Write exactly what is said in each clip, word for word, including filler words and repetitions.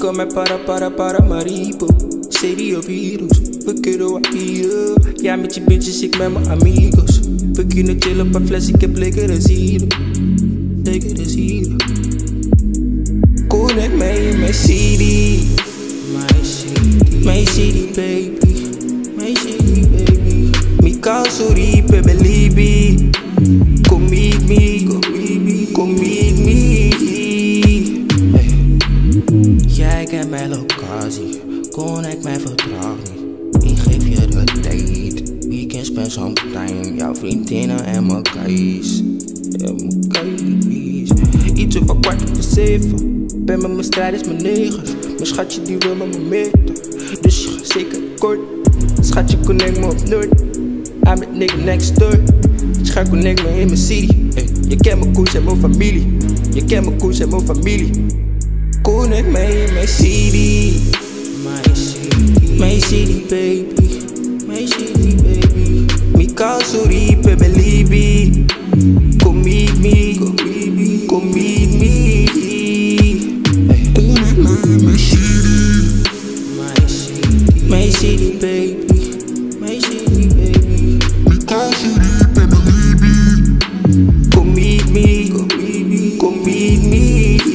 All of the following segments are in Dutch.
me para para para maripo. Serio virus, we kunnen wat hier. Ja, met je bitches, ik met mijn amigos. We kunnen chillen, paar fles, ik heb lekkere zieren. Lekkere zieren. Connect mij in mijn C D. Mijn C D. Mijn C D, baby. Mijn C D, baby. Mi causa ripe, baby. Come meet me, come meet me. Hey. Jij kent mijn locatie. Connect mij vertrouw niet. Ik geef je de tijd. Weekend spend some time. Jouw vriendinnen en mijn guys. En mijn guys. Iets over kwart over zeven. Ben met mijn strijders, mijn negers. Mijn schatje die wil met me meten. Dus je gaat zeker kort. Schatje connect me op Noord. I'm met nigga next door. Schat connect me in mijn city. Hey, je kent mijn koers en mijn familie. Je kent mijn koers en mijn familie. Connect mij in mijn city. Mijn city. Mijn city, baby. Mijn city, baby. Mi causa ripe, baby. Come meet me. Come meet me. Hey. Connect mij in mijn city. Mijn city. Mijn city, baby. Mijn city, baby. Mi causa ripe, baby. Come meet me. Come meet me.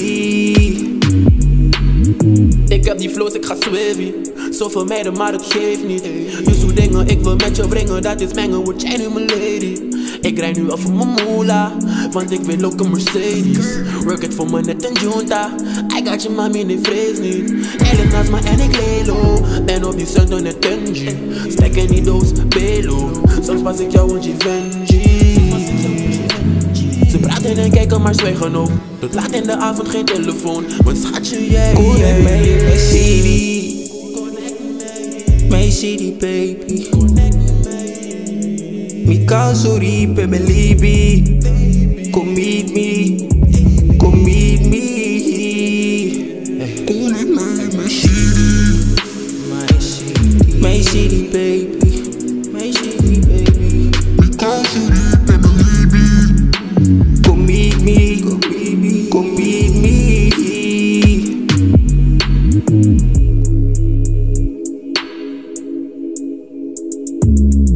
Ik heb die flows, ik ga zwevie. Zoveel meiden, maar ik geef niet. Je zoekt dingen, ik wil met je brengen. Dat is mengen, word jij nu mijn lady. Ik rijd nu al voor mijn moela, want ik wil ook een Mercedes. Work it voor me net een junta. I got je mami, nee vrees niet. Hij ligt naast me en ik lelo. En op die centen net Tenji. Stek in die doos, Belo. Soms pas ik jou een Givenchy. Ze praten en kijken, maar zwijgen ook. Tot laat in de avond geen telefoon. Want schatje, jij connect mij in mijn city. Mijn city, baby. Mi causa ripe, baby. Come meet me. Come meet me. Connect mij in mijn city. Mijn city. Mijn city, baby. Mijn city, baby. Mi causa ripe, baby. Come meet me. Come meet me. Thank you.